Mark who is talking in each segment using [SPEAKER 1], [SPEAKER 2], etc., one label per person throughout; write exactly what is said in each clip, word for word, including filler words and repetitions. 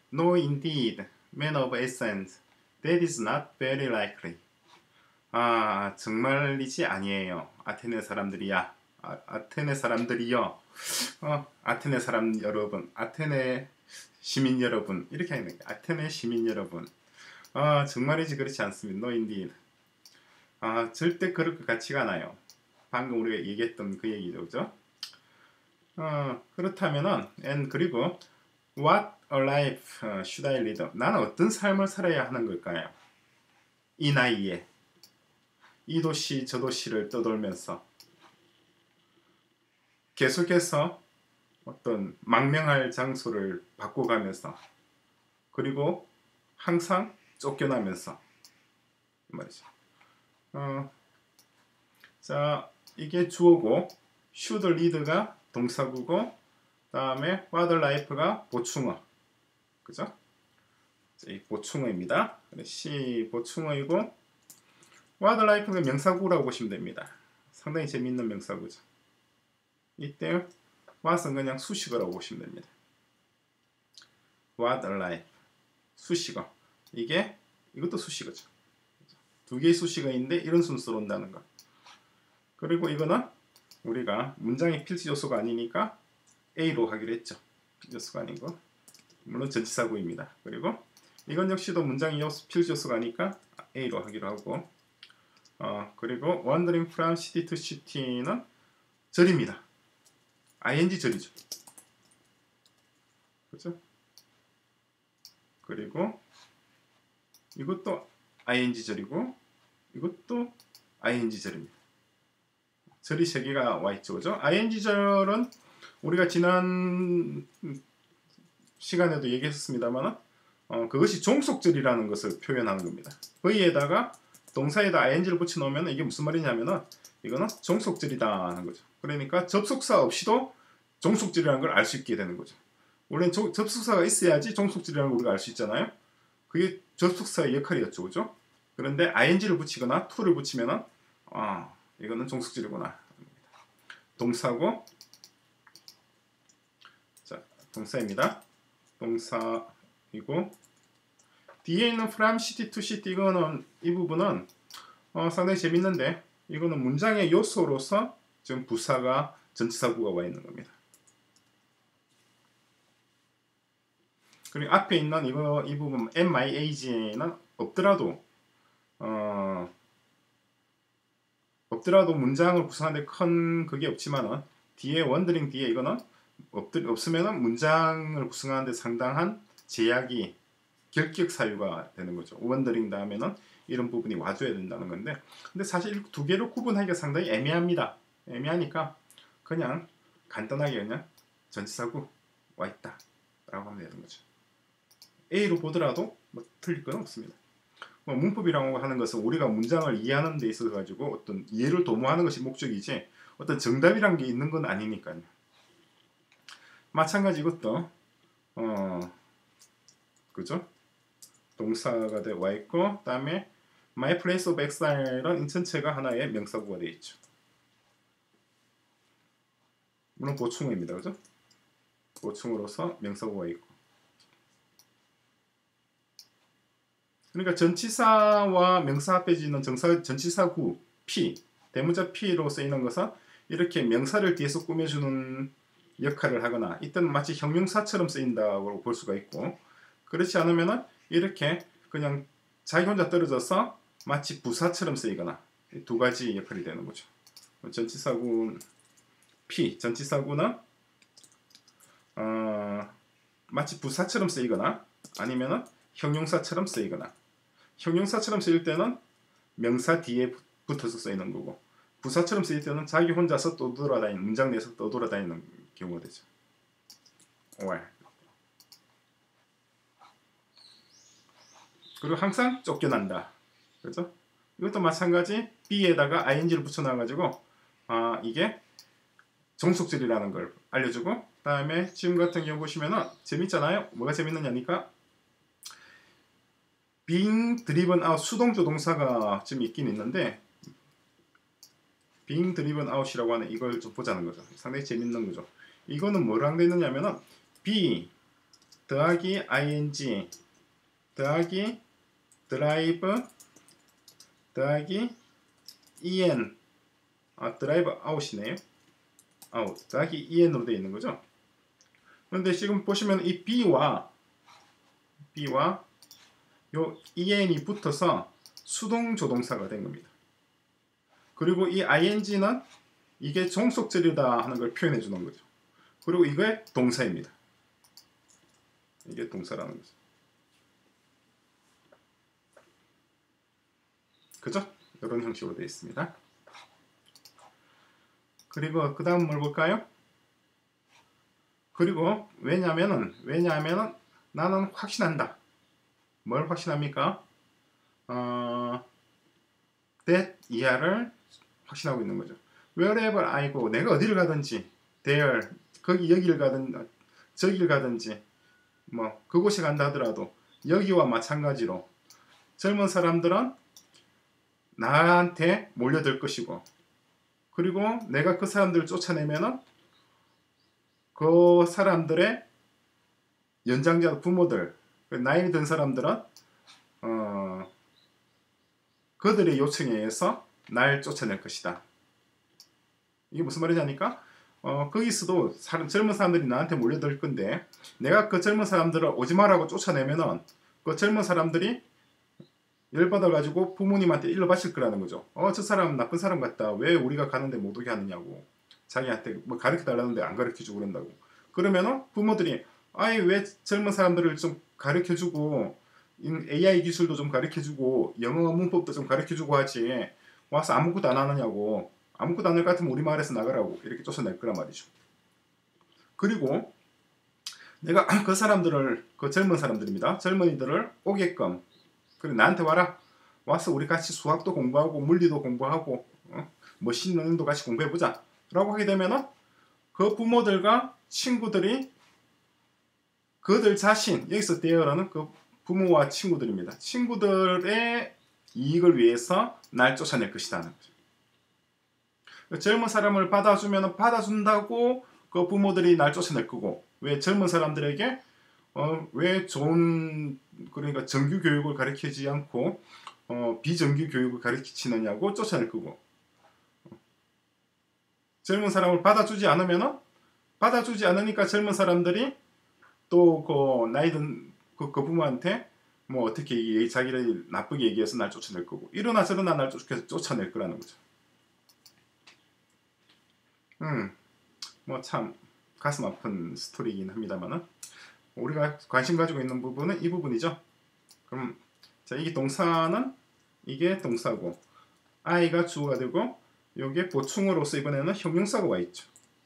[SPEAKER 1] No, indeed. Man of essence. That is not very likely. 아, 정말이지 아니에요. 아테네 사람들이야. 아, 아테네 사람들이요. 어, 아테네 사람 여러분, 아테네 시민 여러분, 이렇게 하는 거예요. 아테네 시민 여러분. 아, 정말이지 그렇지 않습니다. No, indeed. 아, 절대 그럴 것 같지가 않아요. 방금 우리가 얘기했던 그 얘기죠, 그죠? 어, 그렇다면은, and 그리고 what a life should I lead? 나는 어떤 삶을 살아야 하는 걸까요? 이 나이에 이 도시 저 도시를 떠돌면서 계속해서 어떤 망명할 장소를 바꿔가면서 그리고 항상 쫓겨나면서 말이죠. 어, 자, 이게 주어고 should lead가 동사구고 다음에 what a life가 보충어, 그죠? 자, 이 보충어입니다. C 보충어이고 what a life가 명사구라고 보시면 됩니다. 상당히 재미있는 명사구죠. 이때 what은 그냥 수식어라고 보시면 됩니다. what a life 수식어. 이게 이것도 수식어죠. 두 개의 수식어인데 이런 순서로 온다는 거. 그리고 이거는 우리가 문장의 필수 요소가 아니니까 A로 하기로 했죠. 필수 요소가 아니고 물론 전치사구입니다. 그리고 이건 역시도 문장의 요소, 필수 요소가 아니니까 A로 하기로 하고 어, 그리고 wandering from city to city는 절입니다. 아이엔지 절이죠. 그렇죠? 그리고 이것도 아이엔지 절이고 이것도 아이엔지 절입니다. 절이 세 개가 와 있죠, 그죠? 아이엔지 절은 우리가 지난 시간에도 얘기했습니다만, 어, 그것이 종속절이라는 것을 표현하는 겁니다. V에다가 동사에다 아이엔지를 붙여놓으면 이게 무슨 말이냐면은 이거는 종속절이다 하는 거죠. 그러니까 접속사 없이도 종속절이라는 걸 알 수 있게 되는 거죠. 원래는 조, 접속사가 있어야지 종속절이라는 걸 우리가 알 수 있잖아요. 그게 접속사의 역할이었죠, 그죠? 그런데 아이엔지를 붙이거나 to를 붙이면은 아, 이거는 종속절이구나. 동사고, 자, 동사입니다. 동사이고 뒤에 있는 from city to city 이거는 이 부분은 어, 상당히 재밌는데 이거는 문장의 요소로서 지금 부사가 전치사구가 와 있는 겁니다. 그리고 앞에 있는 이거 이 부분 at my age는 없더라도 어, 없더라도 문장을 구성하는데 큰 그게 없지만은 뒤에 wondering 뒤에 이거는 없, 없으면은 문장을 구성하는데 상당한 제약이 결격 사유가 되는 거죠. wondering 다음에는 이런 부분이 와줘야 된다는 건데 근데 사실 두 개를 구분하기가 상당히 애매합니다. 애매하니까 그냥 간단하게 그냥 전치사구 와 있다 라고 하면 되는 거죠. A로 보더라도 뭐 틀릴 건 없습니다. 뭐 문법이라고 하는 것은 우리가 문장을 이해하는 데 있어서 가지고 어떤 이해를 도모하는 것이 목적이지 어떤 정답이란 게 있는 건 아니니까요. 마찬가지 이것도 어 그죠? 동사가 돼 와 있고 그다음에 My place of exile은 인천체가 하나의 명사구가 되어 있죠. 물론 보충어입니다, 그죠? 보충으로서 명사구가 있고. 그러니까 전치사와 명사 앞에 있는 정사, 전치사구 P, 대문자 P로 쓰이는 것은 이렇게 명사를 뒤에서 꾸며주는 역할을 하거나 이때는 마치 형용사처럼 쓰인다고 볼 수가 있고 그렇지 않으면은 이렇게 그냥 자기 혼자 떨어져서 마치 부사처럼 쓰이거나 두 가지 역할이 되는 거죠. 전치사구 P, 전치사구는 어, 마치 부사처럼 쓰이거나 아니면은 형용사처럼 쓰이거나 형용사처럼 쓰일 때는 명사 뒤에 붙어서 쓰이는 거고 부사처럼 쓰일 때는 자기 혼자서 떠돌아다니는 문장 내에서 떠돌아다니는 경우가 되죠. or. 그리고 항상 쫓겨난다. 그렇죠? 이것도 마찬가지 B에다가 아이엔지를 붙여놔가지고 아, 이게 종속절이라는 걸 알려주고 그 다음에 지금 같은 경우 보시면은 재밌잖아요. 뭐가 재밌느냐니까 being driven out 수동조 동사가 지금 있긴 있는데 being driven out이라고 하는 이걸 좀 보자는 거죠. 상당히 재밌는 거죠. 이거는 뭐랑 되느냐면은 be 더하기 ing 더하기 드라이브 더하기 en 아 드라이브 아웃이네요. 아웃 더하기 en으로 되어 있는 거죠. 그런데 지금 보시면 이 b와 b와 요 en이 붙어서 수동 조동사가 된 겁니다. 그리고 이 ing는 이게 종속절이다 하는 걸 표현해 주는 거죠. 그리고 이게 동사입니다. 이게 동사라는 거죠. 그죠? 이런 형식으로 되어 있습니다. 그리고 그 다음 뭘 볼까요? 그리고 왜냐면은 왜냐면은 나는 확신한다. 뭘 확신합니까? 어, that 이하를 확신하고 있는 거죠. wherever I go, 내가 어디를 가든지 there, 거기 여기를 가든 저기를 가든지 뭐 그곳에 간다 하더라도 여기와 마찬가지로 젊은 사람들은 나한테 몰려들 것이고 그리고 내가 그 사람들을 쫓아내면은 그 사람들의 연장자 부모들 나이 든 사람들은 어, 그들의 요청에 의해서 날 쫓아낼 것이다. 이게 무슨 말이냐니까 어, 거기서도 사람, 젊은 사람들이 나한테 몰려들 건데 내가 그 젊은 사람들을 오지 마라고 쫓아내면은 그 젊은 사람들이 열받아가지고 부모님한테 일러 바칠 거라는 거죠. 어, 저 사람 나쁜 사람 같다. 왜 우리가 가는데 못 오게 하느냐고. 자기한테 뭐 가르쳐 달라는데 안 가르쳐주고 그런다고. 그러면은 부모들이 아이 왜 젊은 사람들을 좀 가르쳐주고 에이아이 기술도 좀 가르쳐주고 영어 문법도 좀 가르쳐주고 하지 와서 아무것도 안 하느냐고. 아무것도 안 할 것 같으면 우리 마을에서 나가라고 이렇게 쫓아낼 거란 말이죠. 그리고 내가 그 사람들을 그 젊은 사람들입니다. 젊은이들을 오게끔 그래 나한테 와라. 와서 우리 같이 수학도 공부하고 물리도 공부하고 어? 머신러닝도 같이 공부해보자 라고 하게 되면은 그 부모들과 친구들이 그들 자신 여기서 대어라는 그 부모와 친구들입니다. 친구들의 이익을 위해서 날 쫓아낼 것이라는 거죠. 젊은 사람을 받아주면 받아준다고 그 부모들이 날 쫓아낼 거고 왜 젊은 사람들에게 어, 왜 좋은 그러니까 정규 교육을 가르치지 않고 어, 비정규 교육을 가르치느냐고 쫓아낼 거고 젊은 사람을 받아주지 않으면 받아주지 않으니까 젊은 사람들이 또 그 나이든 그, 그 부모한테 뭐 어떻게 자기를 나쁘게 얘기해서 날 쫓아낼 거고 이러나 저러나 날 쫓아낼 거라는 거죠. 음, 뭐 참 가슴 아픈 스토리이긴 합니다만은 우리가 관심 가지고 있는 부분은 이 부분이죠. 그럼 자 이게 동사는 이게 동사고 I가 주어가 되고 여기에 보충으로서 이번에는 형용사가 와 있죠.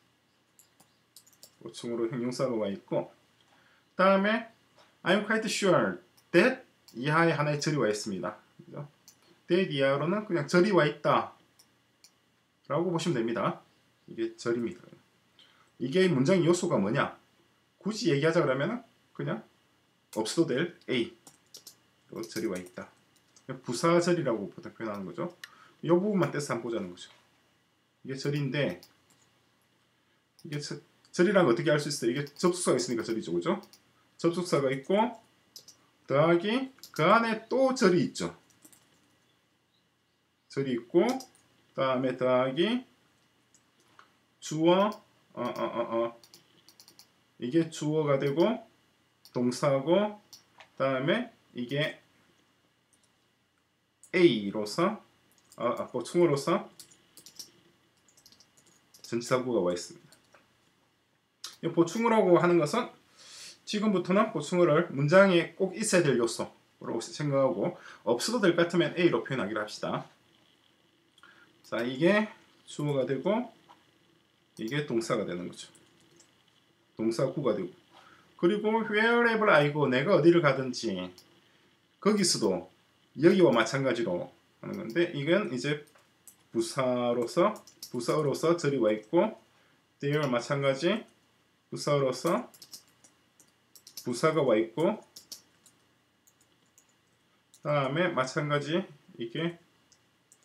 [SPEAKER 1] 보충으로 형용사가 와 있고 다음에 I'm quite sure that 이하에 하나의 절이 와 있습니다. 그죠? that 이하로는 그냥 절이 와 있다 라고 보시면 됩니다. 이게 절입니다. 이게 문장의 요소가 뭐냐? 굳이 얘기하자 그러면 그냥 없어도 될 A 또 절이 와 있다. 부사절이라고 보통 표현하는 거죠. 이 부분만 떼서 한번 보자는 거죠. 이게 절인데 이게 절, 절이란 거 어떻게 알 수 있어요? 이게 접속사가 있으니까 절이죠. 그죠? 접속사가 있고 더하기 그 안에 또 절이 있죠. 절이 있고 다음에 더하기 주어 어, 어, 어, 어. 이게 주어가 되고 동사고 다음에 이게 A로서 아, 아, 보충으로서 전치사구가 와 있습니다. 이 보충으로라고 하는 것은 지금부터는 보충어를 문장에 꼭 있어야 될 요소로 생각하고 없어도 될 것 같으면 A로 표현하기로 합시다. 자, 이게 주어가 되고 이게 동사가 되는 거죠. 동사구가 되고 그리고 wherever I go 내가 어디를 가든지 거기서도 여기와 마찬가지로 하는 건데 이건 이제 부사로서 부사로서 절이 와 있고 there 마찬가지 부사로서 부사가 와 있고 다음에 마찬가지 이게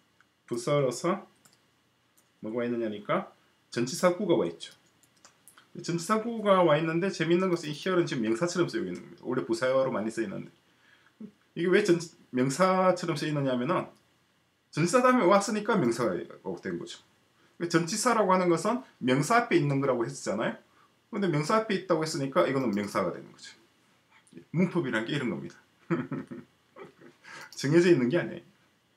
[SPEAKER 1] 부사로서 뭐가 있느냐니까 전치사구가 와 있죠. 전치사구가 와 있는데 재밌는 것은 이 here는 지금 명사처럼 쓰이고 있는 겁니다. 원래 부사로 많이 쓰이는데 이게 왜 전, 명사처럼 쓰이느냐면은 전치사 다음에 왔으니까 명사가 된 거죠. 전치사라고 하는 것은 명사 앞에 있는 거라고 했잖아요. 근데 명사 앞에 있다고 했으니까 이거는 명사가 되는 거죠. 문법이란 게 이런 겁니다. 정해져 있는 게 아니에요.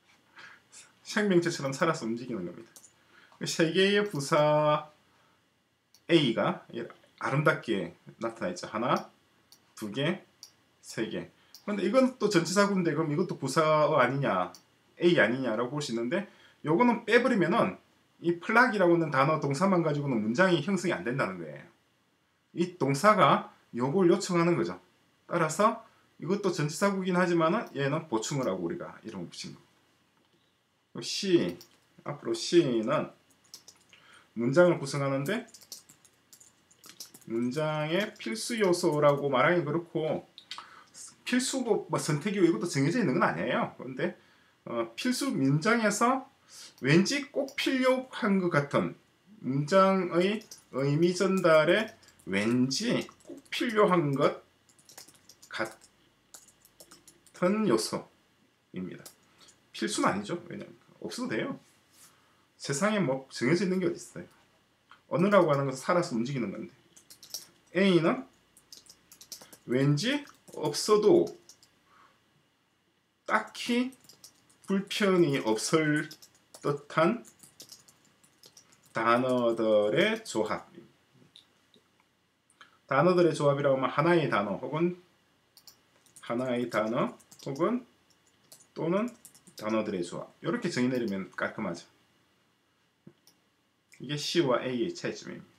[SPEAKER 1] 생명체처럼 살아서 움직이는 겁니다. 세 개의 부사 A가 아름답게 나타나 있죠. 하나, 두 개, 세 개. 근데 이건 또 전치사구인데 그럼 이것도 부사어 아니냐, A 아니냐라고 볼 수 있는데 요거는 빼버리면은 이 플락이라고 하는 단어 동사만 가지고는 문장이 형성이 안 된다는 거예요. 이 동사가 요걸 요청하는 거죠. 따라서 이것도 전치사구긴 하지만은 얘는 보충을 하고 우리가 이름을 붙인 거. C 앞으로 C는 문장을 구성하는데 문장의 필수 요소라고 말하기 그렇고 필수고 뭐 선택이고 이것도 정해져 있는 건 아니에요. 그런데 어, 필수 문장에서 왠지 꼭 필요한 것 같은 문장의 의미 전달에 왠지 꼭 필요한 것 같은 요소입니다. 필수는 아니죠. 왜냐면 없어도 돼요. 세상에 뭐 정해져 있는 게 어디 있어요. 언어라고 하는 것은 살아서 움직이는 건데 A는 왠지 없어도 딱히 불편이 없을 듯한 단어들의 조합. 단어들의 조합이라고 하면 하나의 단어 혹은 하나의 단어 혹은 또는 단어들의 조합. 이렇게 정의 내리면 깔끔하죠. 이게 C와 A의 차이점입니다.